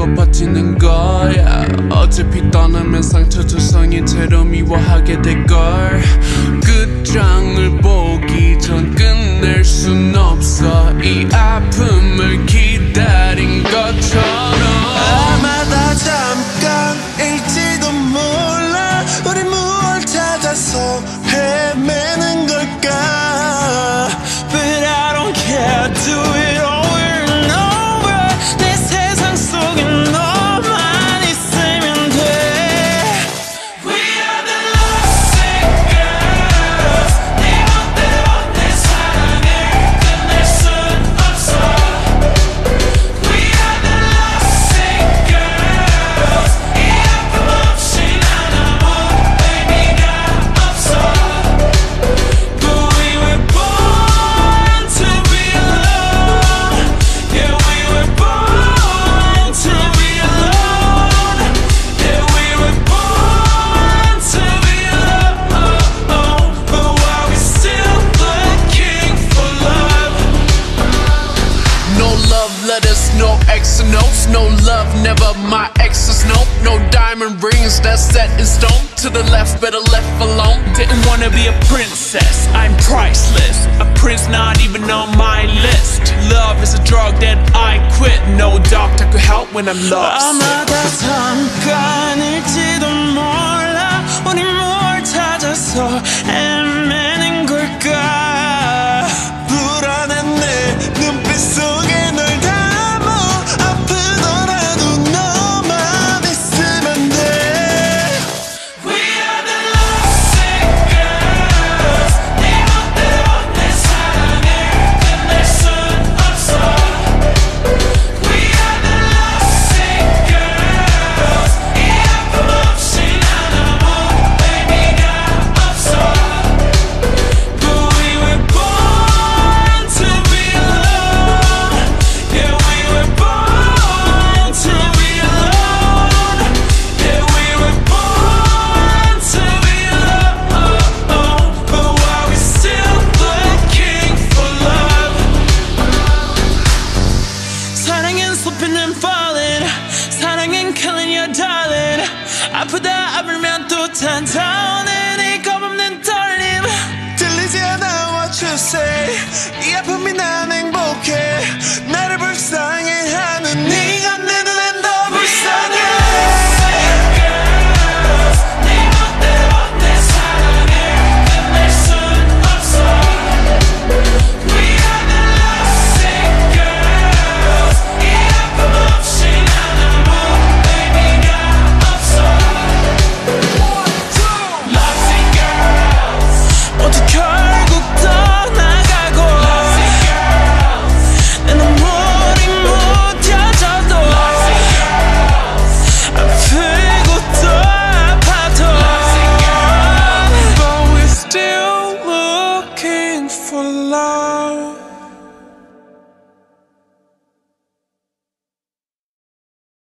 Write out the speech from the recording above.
믿고 버티는 거야. 어차피 떠나면 상처 조성인 채로 미워하게 될걸. 끝장을 보기 전 끝낼 순 없어. 이 아픔을 기다린 것처럼. 아마 다 잠깐일지도 몰라. 우리 무얼 찾아서 헤매는 걸까. But I don't care, do it over and over. 내 세상 속에 너만 있으면 돼. We are the lovesick girls. 네 멋대로 내 사랑을 끝낼 순 없어. We are the lovesick girls. 이 아픔 없이 난 아무 의미가 없어. But we were born to be alone. Yeah, we were born to be alone. Yeah, we were born to be alone. But why we still looking for love? No love letters, no X and notes. No love, never my exes, nope. No diamond rings that's set in stone. To the left, better left alone. Didn't wanna be a princess, I'm priceless. A prince not even on my list. Love is a drug that I quit. No doctor could help when I'm lost. 아마 다 잠깐일지도 몰라. 우리 뭘 찾아서 헤매는 걸까. 불안한 내 눈빛 속에 널 담아. 아프더라도 너만 있으면 돼. We are the lovesick girls. 네 멋대로 내 사랑을 끝낼 순 없어. We are the lovesick girls. 이 아픔 없이 난 아무 의미가 없어. But we were born to be alone. Yeah, we were born to be alone. Yeah, we were born to be alone. But why we still looking for love? 사랑은 slipping and falling. 사랑은 killing you darling. 아프다 아프면 또 탄다.